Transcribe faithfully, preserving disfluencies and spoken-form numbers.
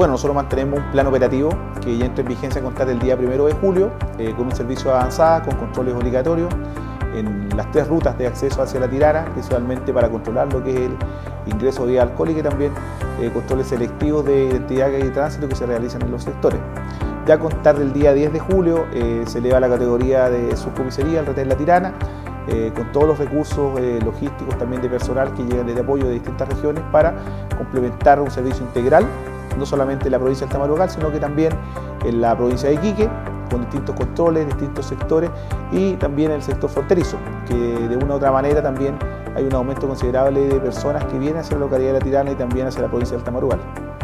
Bueno, nosotros mantenemos un plan operativo que ya entra en vigencia a contar el día primero de julio, eh, con un servicio avanzado, con controles obligatorios en las tres rutas de acceso hacia la Tirana, principalmente para controlar lo que es el ingreso de alcohol y que también eh, controles selectivos de identidad y tránsito que se realizan en los sectores. Ya a contar del día diez de julio eh, se eleva la categoría de subcomisaría al retén La Tirana, eh, con todos los recursos eh, logísticos también de personal que llegan de apoyo de distintas regiones para complementar un servicio integral, no solamente en la provincia del Tamarugal, sino que también en la provincia de Iquique, con distintos controles, distintos sectores y también en el sector fronterizo, que de una u otra manera también hay un aumento considerable de personas que vienen hacia la localidad de La Tirana y también hacia la provincia del Tamarugal.